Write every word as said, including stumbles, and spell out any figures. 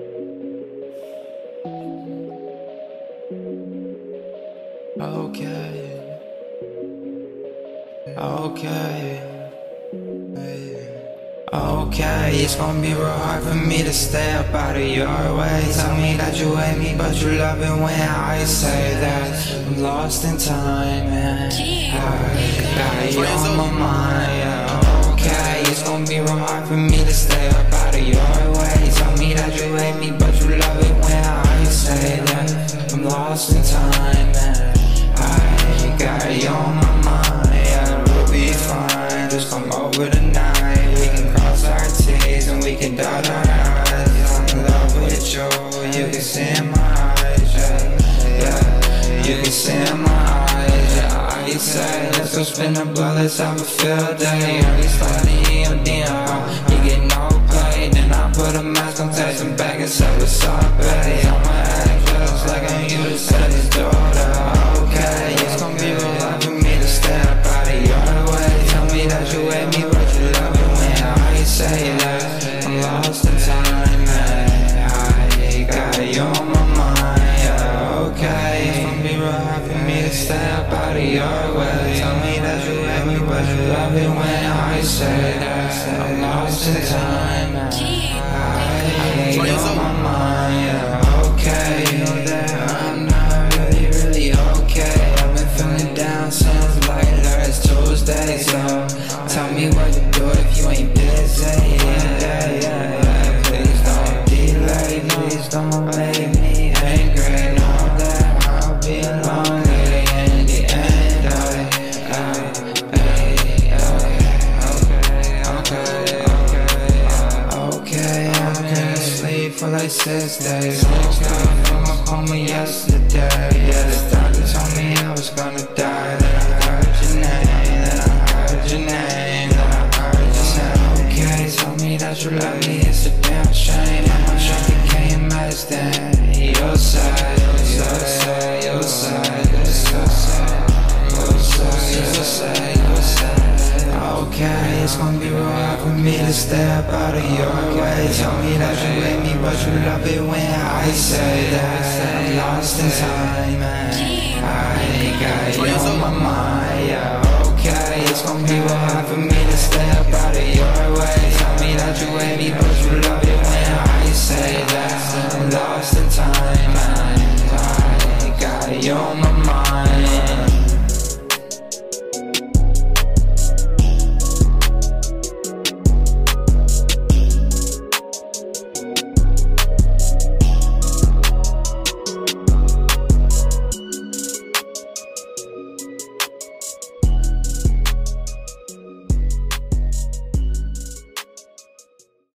Okay, okay, okay. It's gonna be real hard for me to stay up out of your way. Tell me that you hate me, but you love it when I say that. I'm lost in time, and I got you on my mind. Yeah. Okay, it's gonna be real hard for me to stay up out of your way. Tell me that you hate me, but you love it when I say that. I'm lost in time, and I got you on my mind. Yeah, we'll be fine. Just come over tonight. We can cross our T's and we can dot our I's. I'm in love with you. You can see in my eyes. Yeah, yeah. You can see in my eyes. Yeah, I say let's go spin the blood. Let's have a field day. Early sliding in your D M. You get no play. Then I put a mask on, take some back and say what's up, baby. I'ma act just like I'm you to set his daughter. Okay, it's gonna be real hard for me to stay up out of your way. Tell me that you hate me, but you love it when I say that. I'm lost in time, man. I got you on my mind, yeah. Okay, it's gonna be real hard for me to stay up out of your way. Tell me that you hate me, but you love it when I say that. I'm lost in time, man. I got you on my mind, yeah. Okay, you know that I'm not really, really okay. I've been feeling down since like last Tuesday. So tell me what to do if you ain't busy. Yeah, yeah, yeah, yeah. Please don't delay, please don't make me angry. Know that I'll be lonely in the end. I, I, I, okay, okay, okay. I couldn't sleep for like six days. Woke up from a coma yesterday. Yeah, the doctor told me I was gonna die. Then I heard your name, then I heard your name, then I heard you say, okay, tell me that you love me, it's a damn shame. I'm trying to gain mass, then you'll say, you'll say, you'll say, you'll say, you'll say, you'll say, you'll say. Okay, it's gonna be real hard for me to stay up out of your way. Tell me that you hate me, but you love it when I say that. I'm lost in time, man. I got you on my mind, yeah. Okay, it's gonna be real hard for me to stay up out of your way. Tell me that you hate me, but you love